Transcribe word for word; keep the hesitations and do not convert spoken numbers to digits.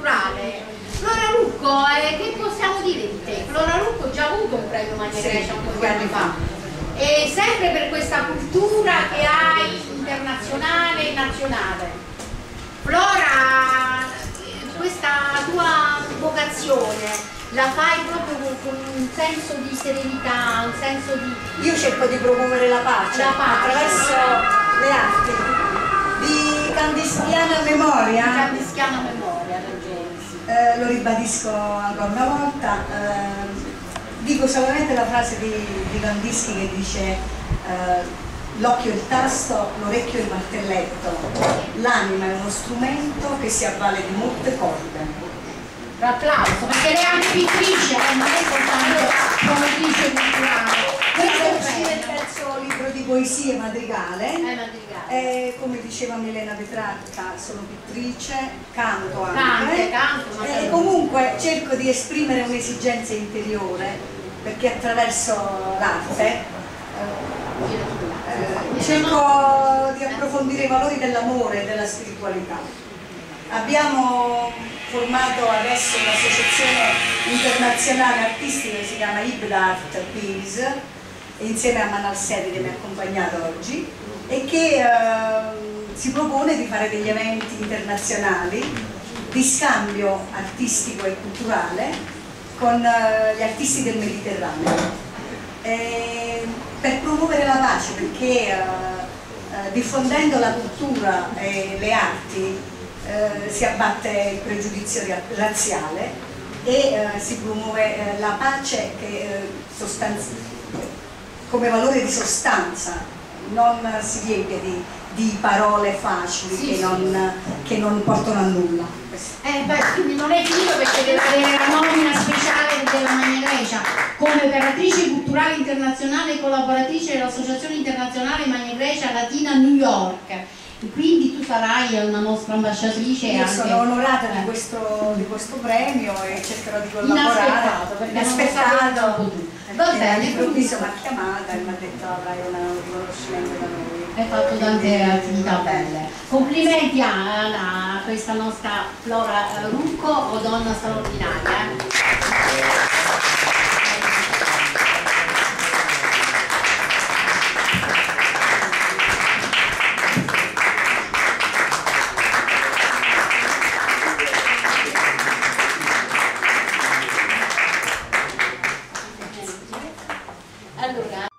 culturale. Flora Rucco, eh, che possiamo dire di te? Flora Rucco ha già avuto un premio Magna Grecia un po' di anni fa, e sempre per questa cultura che hai internazionale e nazionale. Flora, questa tua vocazione la fai proprio con, con un senso di serenità, un senso di... Io cerco di promuovere la pace, la pace attraverso le arti di Candischiana Memoria. Di Candischiana Memoria, eh, lo ribadisco ancora una volta, eh, dico solamente la frase di, di Kandinski che dice eh, l'occhio è il tasto, l'orecchio è il martelletto, l'anima è uno strumento che si avvale di molte corde. Applauso, perché lei è anche pittrice, eh, non è soltanto promotrice culturale. Questo è uscire il terzo libro di poesie, Madrigale. È Madrigale. Eh, come diceva Milena Petrarca, sono pittrice, canto anche. Cante, canto, ma E eh, comunque cerco di esprimere un'esigenza interiore, perché attraverso l'arte eh, eh, cerco di approfondire i valori dell'amore e della spiritualità. Abbiamo formato adesso un'associazione internazionale artistica che si chiama Ibdart Peace, insieme a Manal Sedi che mi ha accompagnato oggi, e che eh, si propone di fare degli eventi internazionali di scambio artistico e culturale con eh, gli artisti del Mediterraneo, e per promuovere la pace, perché eh, eh, diffondendo la cultura e le arti Eh, si abbatte il pregiudizio razziale e eh, si promuove eh, la pace che, eh, come valore di sostanza, non si riempie di, di parole facili sì, che, sì. Non, che non portano a nulla. Eh, beh, quindi non è finito, perché deve avere la nomina speciale della Magna Grecia come operatrice culturale internazionale e collaboratrice dell'Associazione Internazionale Magna Grecia Latina New York. Quindi tu sarai una nostra ambasciatrice. Io anche... sono onorata di questo, di questo premio e cercherò di collaborare. Inaspettato, perché aspettato. Va bene, all'improvviso mi ha chiamata e mi ha detto avrai un riconoscimento da noi. Hai fatto tante attività belle. Complimenti a, a questa nostra Flora Rucco, o donna straordinaria. Allora,